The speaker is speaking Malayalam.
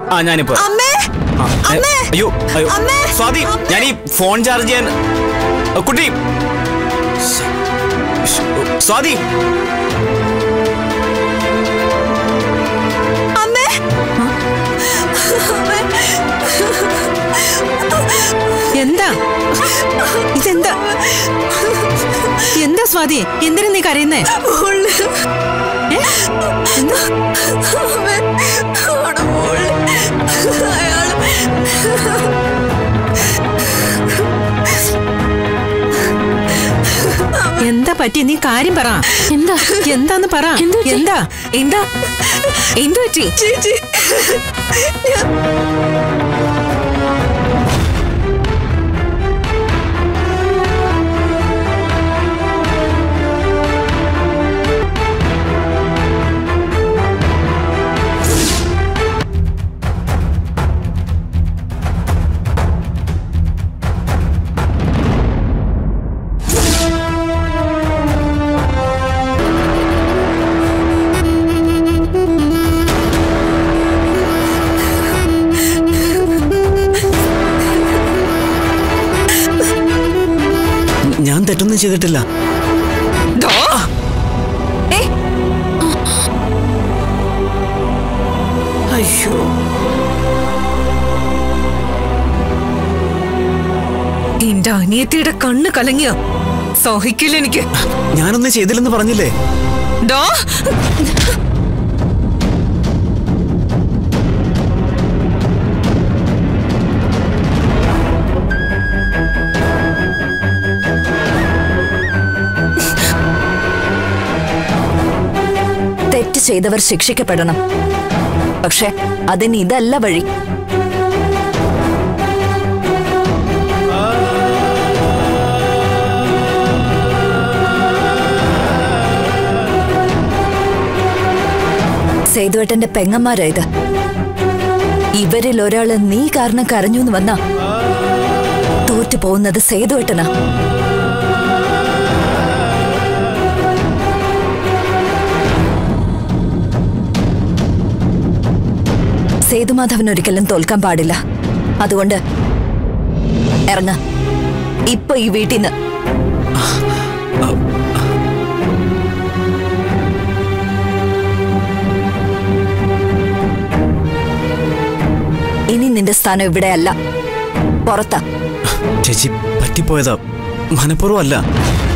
ഞാനിപ്പോ അയ്യോ അയ്യോ സ്വാതി, ഞാൻ ഈ ഫോൺ ചാർജ് ചെയ്യാൻ. കുട്ടി സ്വാതി, എന്താ ഇതെന്താ? എന്താ സ്വാതി, എന്തിനാ നീ കരയുന്നേ? എന്താ പറ്റി? നീ കാര്യം പറ. എന്താന്ന് പറ. എന്താ എന്താ എന്തു പറ്റി? ഞാൻ തെറ്റൊന്നും ചെയ്തിട്ടില്ല. അയ്യോ, എന്റെ അനിയത്തിയുടെ കണ്ണ് കലങ്ങിയോ? സഹിക്കില്ല എനിക്ക്. ഞാനൊന്നും ചെയ്തില്ലെന്ന് പറഞ്ഞില്ലേ? തെറ്റ് ചെയ്തവർ ശിക്ഷിക്കപ്പെടണം. പക്ഷെ അതിന് ഇതല്ല വഴി. സേതുവേട്ടന്റെ പെങ്ങന്മാരായത്. ഇവരിൽ ഒരാള് നീ കാരണം കരഞ്ഞൂന്ന് വന്നാ തോറ്റു പോകുന്നത് സേതുവേട്ടനാ. സേതുമാധവൻ ഒരിക്കലും തോൽക്കാൻ പാടില്ല. അതുകൊണ്ട് ഇറങ്ങ ഇപ്പൊ ഈ വീട്ടിൽ നിന്ന്. ഇനി നിന്റെ സ്ഥാനം ഇവിടെയല്ല, പുറത്താ. ചേച്ചി പറ്റിപ്പോയതാ, മനഃപൂർവ്വമല്ല.